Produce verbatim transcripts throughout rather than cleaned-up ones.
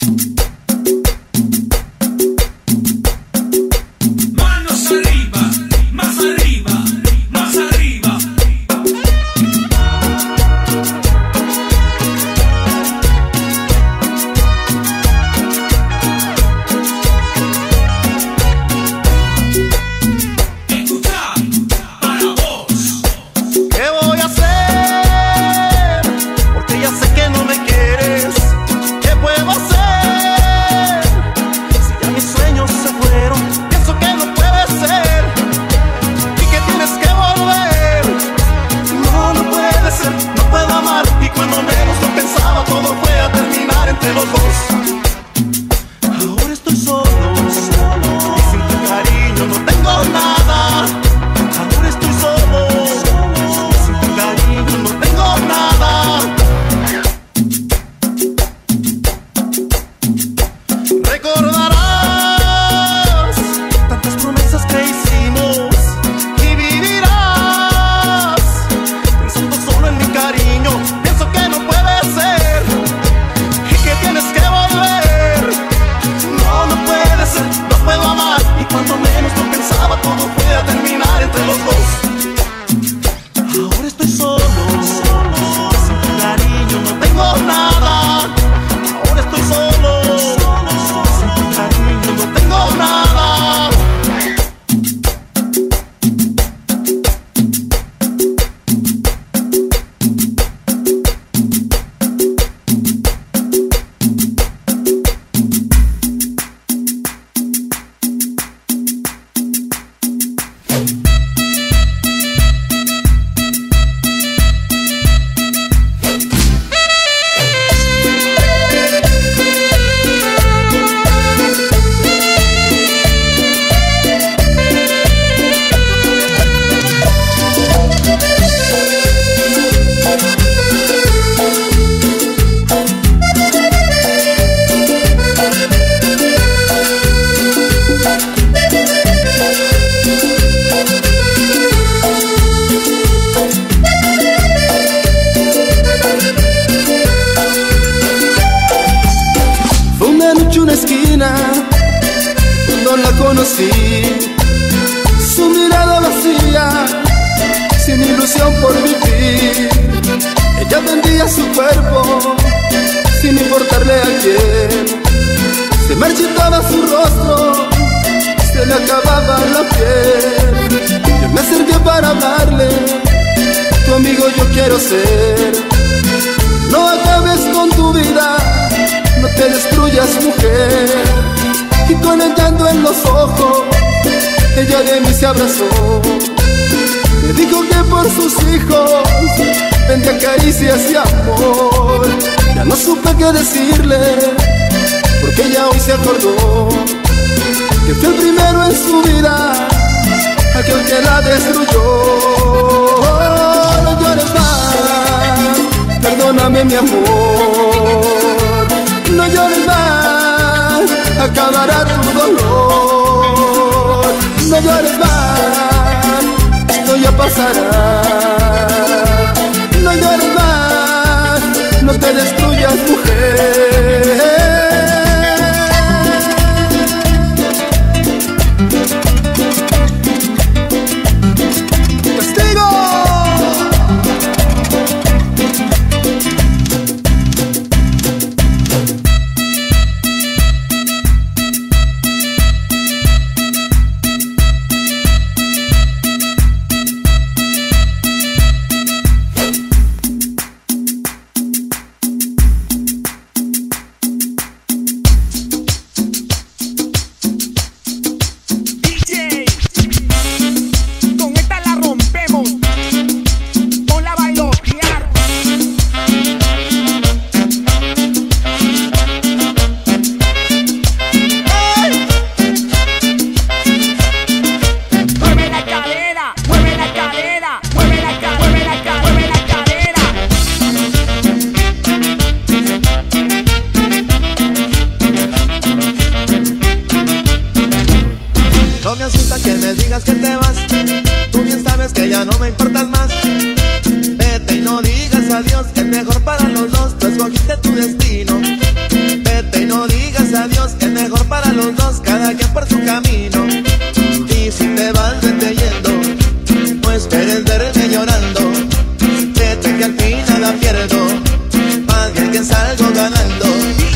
conocí, su mirada vacía, sin ilusión por vivir. Ella vendía su cuerpo, sin importarle a quién. Se marchitaba su rostro, se le acababa la piel. Yo me acerqué para hablarle, tu amigo yo quiero ser. No acabes con tu vida, no te destruyas, mujer. Y con el llanto en los ojos, ella de mí se abrazó. Me dijo que por sus hijos vendía caricias y amor. Ya no supe qué decirle, porque ella hoy se acordó que fue el primero en su vida, aquel que la destruyó. No llores más, perdóname mi amor. No llores más, acabará tu dolor. No llores más, esto ya pasará. No llores más, no te destruyas, mujer. No me asusta que me digas que te vas, tú bien sabes que ya no me importas más. Vete y no digas adiós, es mejor para los dos, tú escogiste tu destino. Vete y no digas ganando.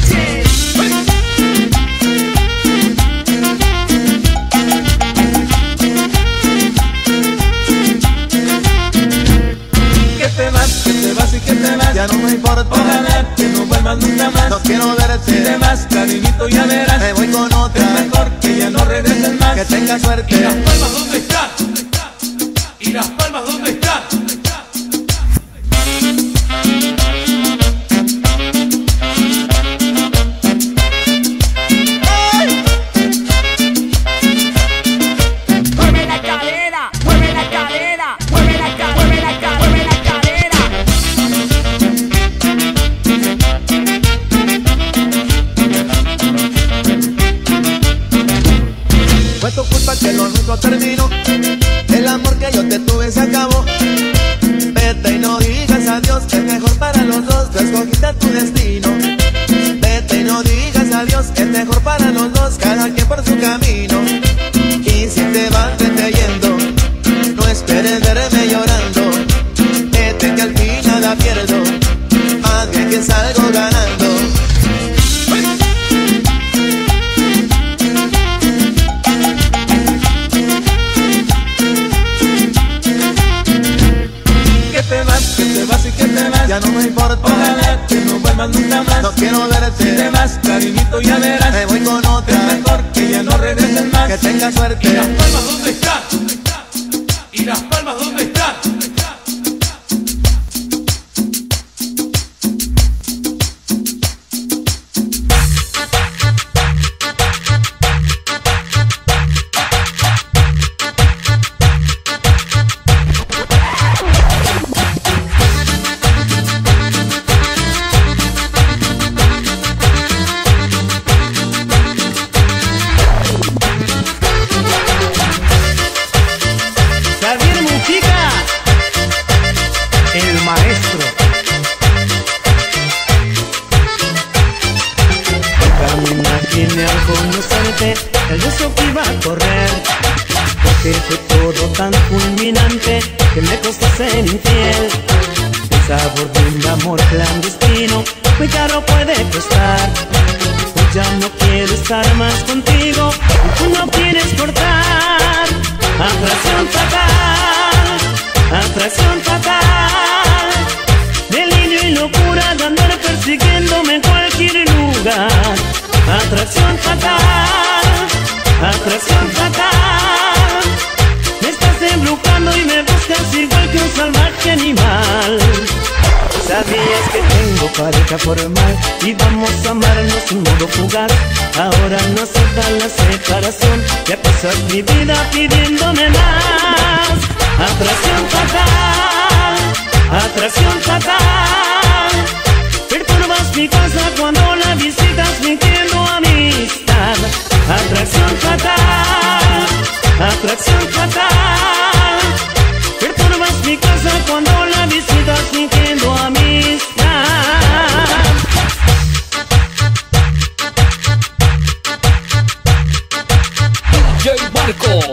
Que te vas, que te vas y que te vas. Ya no me importa. Ojalá que no vuelvas nunca más. No quiero verte. Si te vas, cariñito, ya verás. Me voy con otra. Es mejor que ya no regreses más. Que tengas suerte. ¿Y las palmas dónde están? ¿Y las palmas dónde están? Mueve la cadera, mueve la cadera, mueve la cadera, mueve la cadera, mueve la cadera. Fue tu culpa que lo nuestro terminó. El amor que yo te tuve se acabó. Vete y no digas adiós, que es mejor para los dos. Tú escogiste tu destino. Vete y no digas adiós, que es mejor para los dos. Cada quien por su camino. Y si te vas, vete yendo. No esperes verme llorando. Vete que al fin nada pierdo. Más bien que salgo ganando. Que te vas, que te vas y que te vas. Ya no me importa. Ojalá que no vuelvas nunca más. No quiero verte. Si te vas, cariñito, ya verás. Me voy con Es otra. mejor que ya no regreses más. Que tengas ¿Y suerte. las palmas dónde están? ¿Y las palmas dónde están? Javier Mujica, el maestro. Nunca me imaginé al conocerte el beso que iba a correr, porque fue todo tan fulminante que me costó ser infiel. El sabor de un amor clandestino muy caro puede costar. Pues ya no quiero estar más contigo y tú no quieres cortar. Atracción fatal, atracción fatal, delirio y locura de andar persiguiéndome en cualquier lugar. Atracción fatal, atracción fatal, me estás embrujando y me buscas igual que un salvaje animal. Sabías que tengo pareja formal y vamos a amarnos sin modo fugaz. Ahora no se da la separación, ya pasas mi vida pidiéndome más. Atracción fatal, atracción fatal, perturbas mi casa cuando la visitas fingiendo amistad. Atracción fatal, atracción fatal, perturbas mi casa cuando la visitas fingiendo amistad. D J Marcos.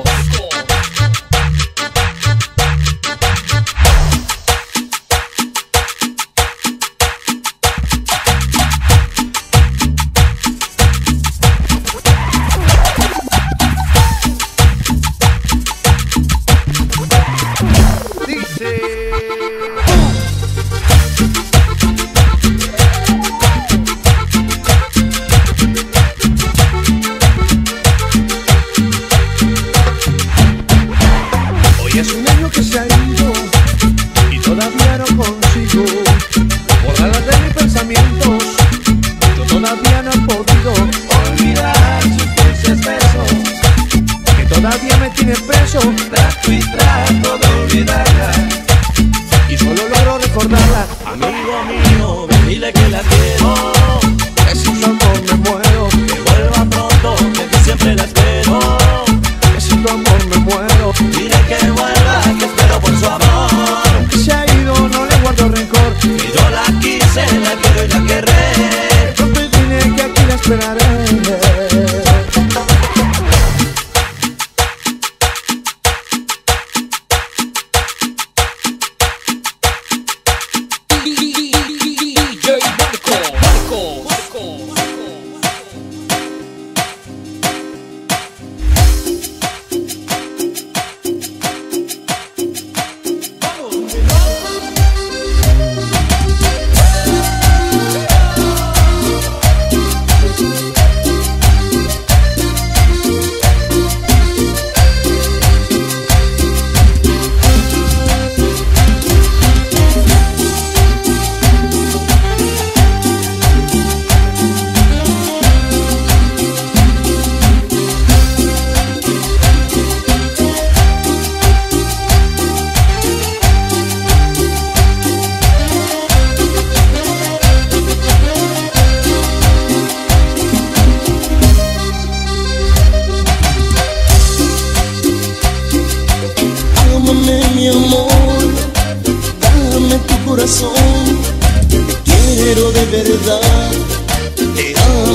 Hoy es un año que se ha ido y todavía no consigo borrarla de mis pensamientos. Yo todavía no he podido olvidar sus dulces besos que todavía me tienen preso. Trato y trato de olvidarla y solo logro recordarla. Amigo mío, ven, dile que la quiero, Que sin tu amor me muero, que vuelva pronto, que siempre la espero. que sin tu amor me muero. Dile que vuelva, que espero por su amor. Que se ha ido, no le guardo rencor. Y yo la quise, la quiero y la querré. Pronto y dile que aquí la esperaré. D J Marcos.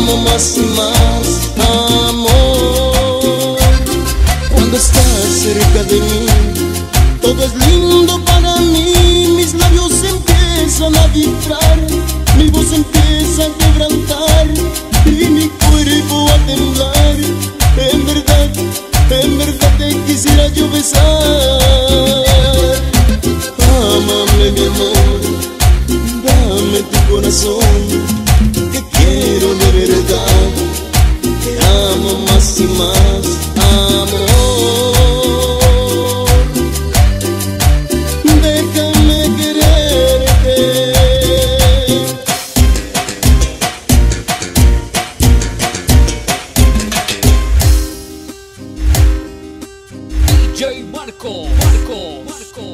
amo más y más, amor. Cuando estás cerca de mí, todo es lindo para mí. Mis labios empiezan a vibrar, mi voz empieza a quebrantar y mi cuerpo a temblar. En verdad, en verdad te quisiera yo besar. Ámame mi amor, dame tu corazón, que quiero de verdad. Te amo más y más, amor. Déjame quererte. D J Marco, Marco, Marco.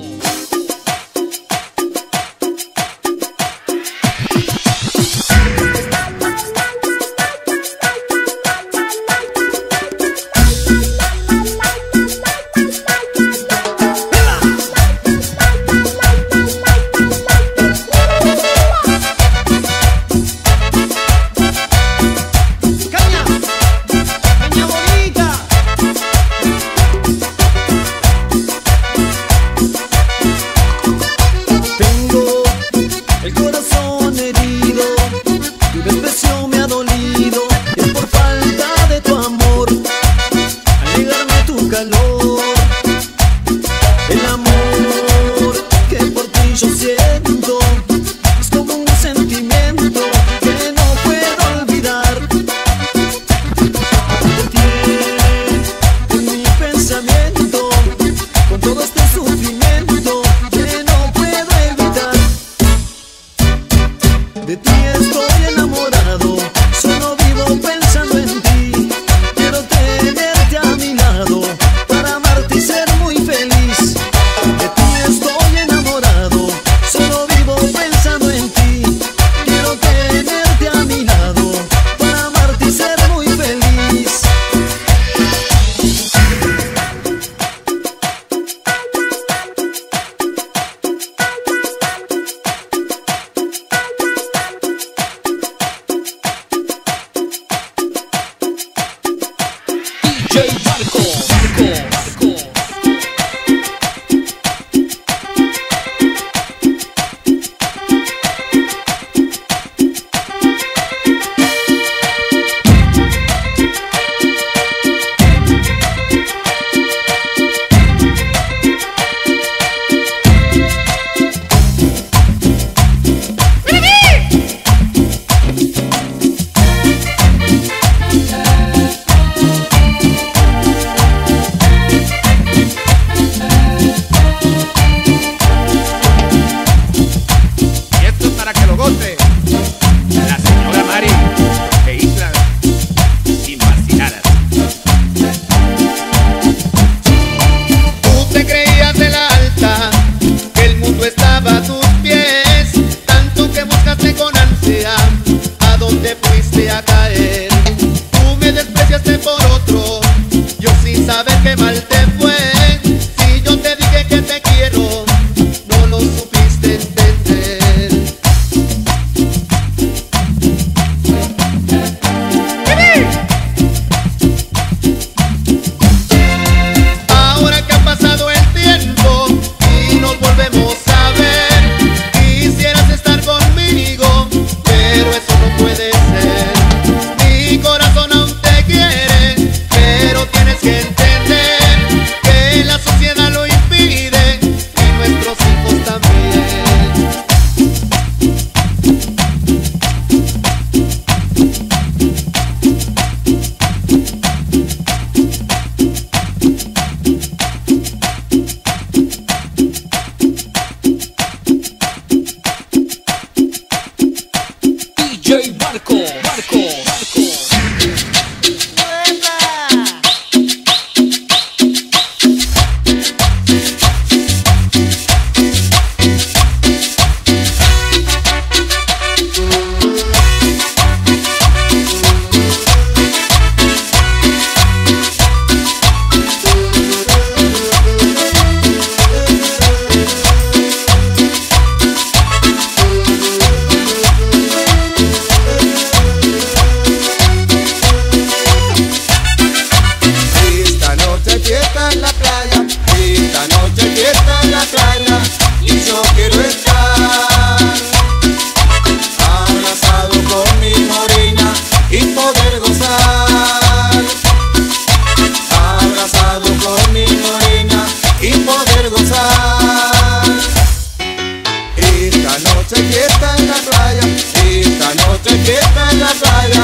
Mi corazón aún te quiere, pero tienes que entender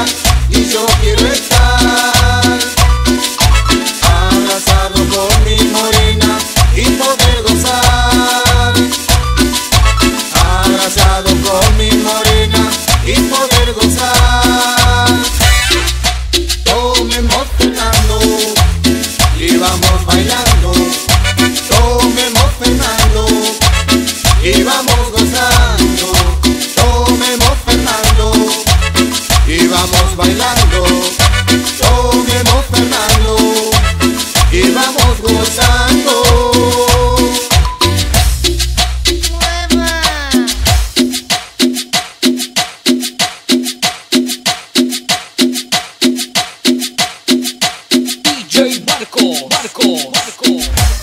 y yo quiero estar abrazado con mi morena y poder gozar, abrazado con mi morena y poder gozar. Tomemos Fernando y vamos bailando, tomemos Fernando y vamos gozando, tomemos Fernando y vamos bailando, tomemos Fernando y vamos gozando. D J Marco, Marco, Marco.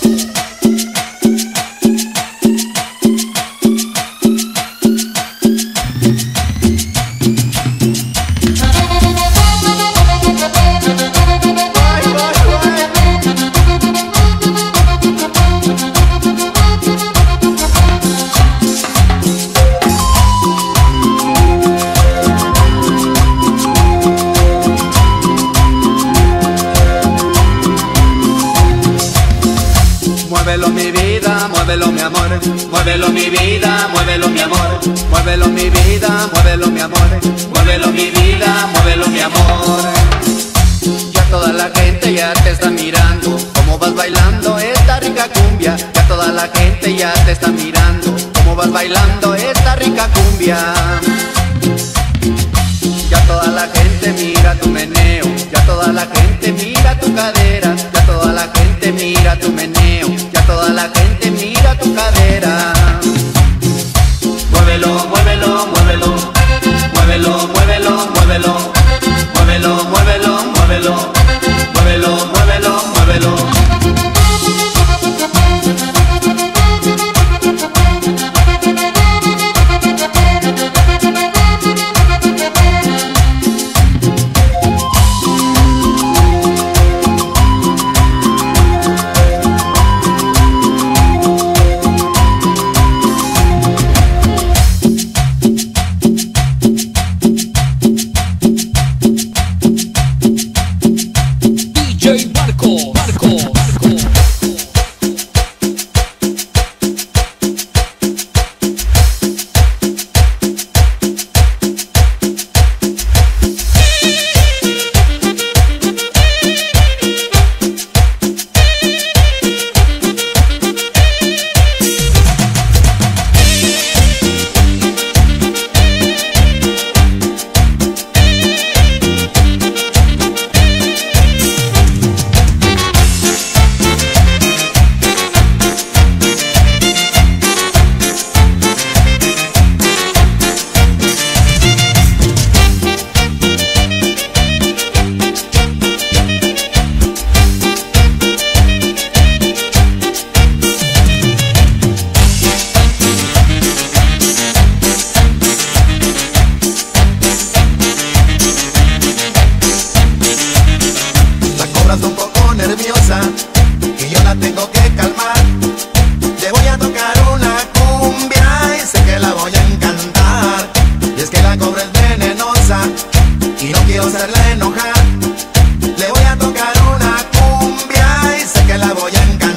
Muévelo mi vida, muévelo mi amor, muévelo mi vida, muévelo mi amor, muévelo mi vida, muévelo mi amor, muévelo mi vida, muévelo mi amor. Ya toda la gente ya te está mirando, cómo vas bailando esta rica cumbia. Ya toda la gente ya te está mirando, cómo vas bailando esta rica cumbia. Ya toda la gente mira tu meneo, ya toda la gente mira tu cadera, ya toda la gente mira tu meneo, ya toda la gente mira tu cadera. Muévelo, muévelo, muévelo, muévelo, muévelo, muévelo, muévelo, muévelo, muévelo, muévelo, muévelo, muévelo. D J Marco, Marco, Marco. Un poco nerviosa y yo la tengo que calmar. Le voy a tocar una cumbia y sé que la voy a encantar. Y es que la cobra es venenosa y no quiero hacerla enojar. Le voy a tocar una cumbia y sé que la voy a encantar.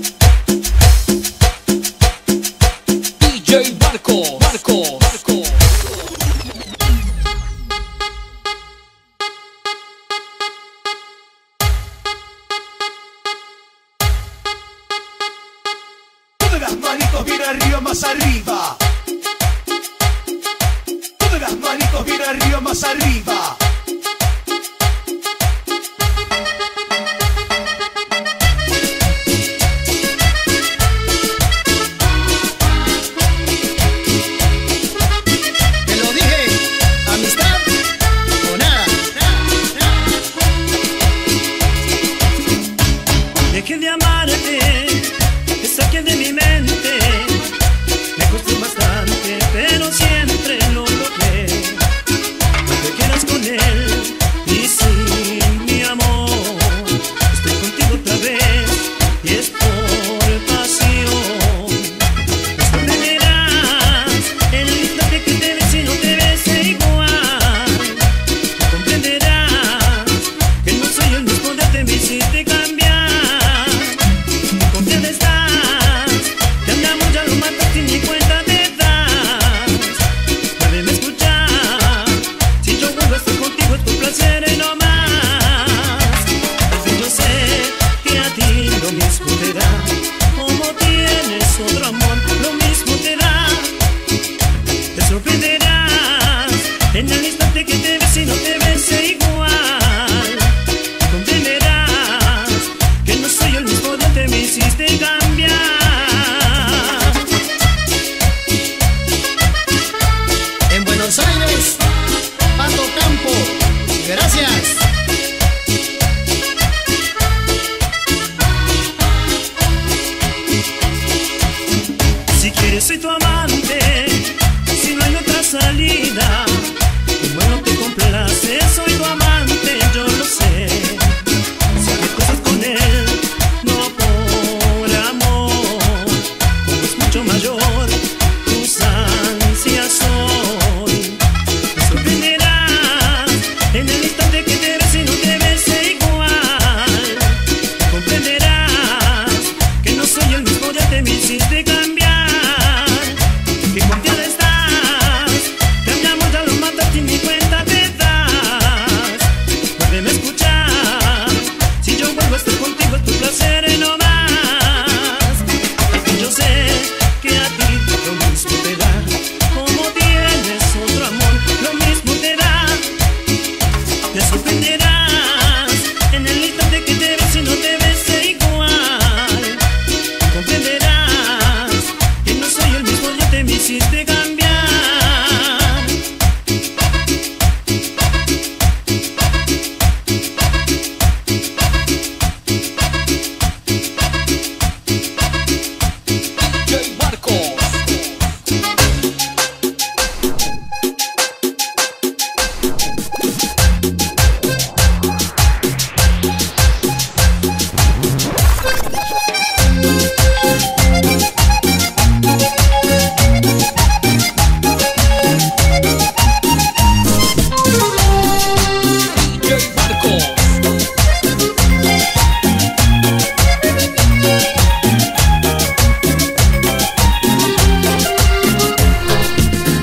D J Marco, Marco, Marco.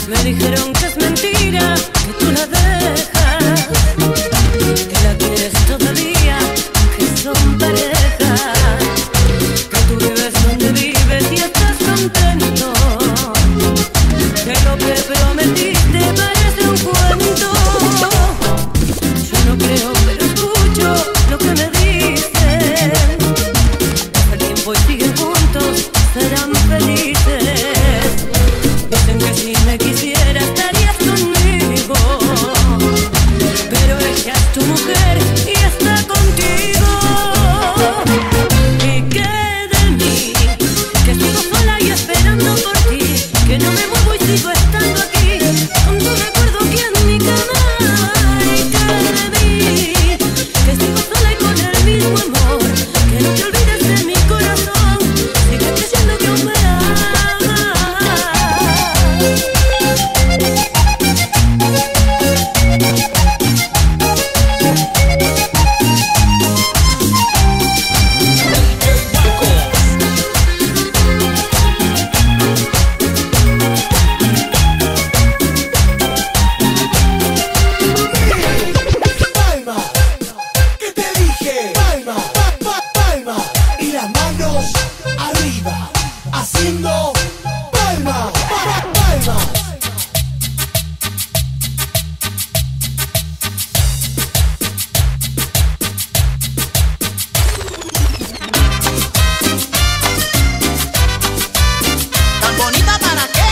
Me dijeron que es mentira, que tú la dejas, que la quieres todavía, que son pareja, que tú vives donde vives y estás contento, que lo que prometiste parece un cuento. Yo no creo, pero escucho lo que me dicen. Pasa el tiempo y siguen juntos, serán felices. Dicen que si me quisiera estarías conmigo, pero ella es tu mujer y está contigo. ¿Y qué de mí? Que sigo sola y esperando por ti, que no me muevo y sigo estando aquí, con tu recuerdo aquí en mi cama. ¿Y qué de mí? Que sigo sola y con el mismo amor, que no te olvides de mi corazón, sigue creyendo que aún me amas. Palma, ¿qué te dije? Palma, pa, pa, palma, y las manos arriba, haciendo palma, pa, pa, palma. ¿Tan bonita para qué?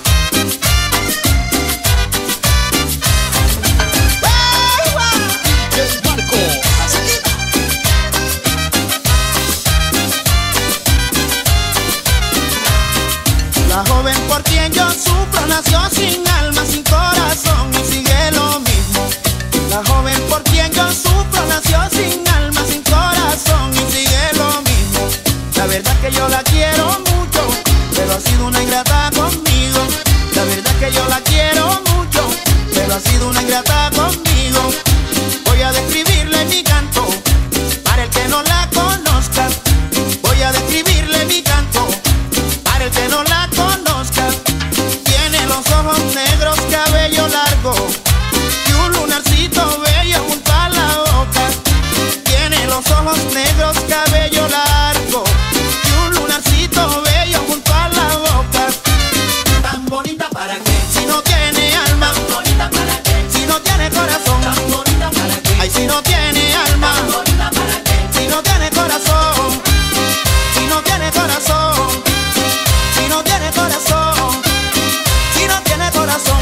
La joven por quien yo sufro nació sin alma, sin corazón y sigue lo mismo. La joven por quien yo sufro nació sin alma, sin corazón y sigue lo mismo. La verdad que yo la quiero mucho, pero ha sido una ingrata conmigo. La verdad que yo la quiero mucho, pero ha sido una ingrata conmigo. Voy a describirle mi canto, para el que no la conozca. Voy a describirle mi canto, para el que no la conozca. Tiene los ojos negros, cabello largo y un lunarcito bello junto a la boca. Tiene los ojos negros, cabello largo y un lunarcito bello junto a la boca. Tan bonita para qué, si no tiene alma. Tan bonita para qué, si no tiene corazón. Tan bonita para qué, ay, si no tiene alma. Tan bonita para qué, si no tiene corazón. Si no tiene corazón, si no tiene corazón, si no tiene corazón.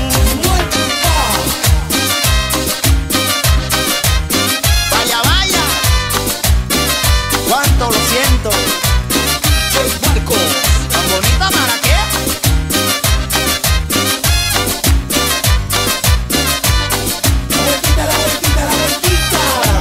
Vaya, vaya, cuánto lo siento. ¿Tan bonita para qué? La vueltita, la vueltita, la vueltita.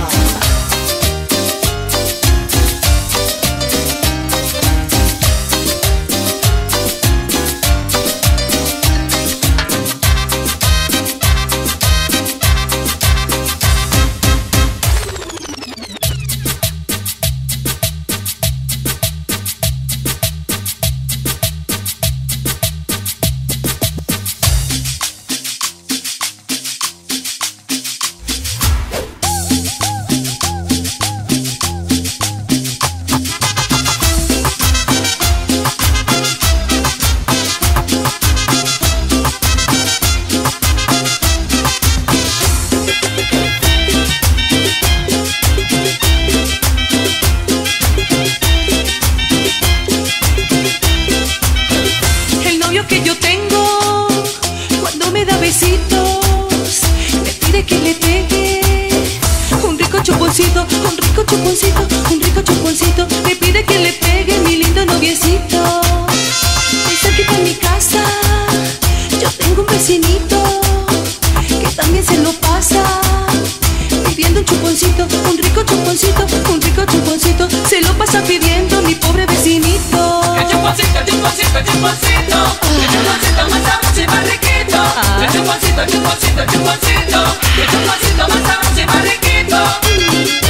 El novio que yo tengo, cuando me da besitos, me pide que le pegue un rico chuponcito, un rico chuponcito, un rico chuponcito. Me pide que le pegue mi lindo noviecito. Muy cerquita en mi casa, yo tengo un vecinito que también se lo pasa pidiendo un chuponcito, un rico chuponcito, un rico chuponcito. Se lo pasa pidiendo mi pobre vecinito. El chuponcito, el chuponcito, el chuponcito, el chuponcito más sabroso y más riquito. El chuponcito, el chuponcito, el chuponcito, el chuponcito más sabroso y más riquito.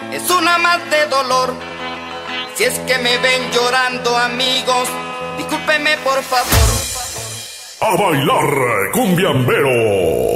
es una más de dolor. Si es que me ven llorando, amigos, discúlpenme por favor. A bailar, cumbiambero.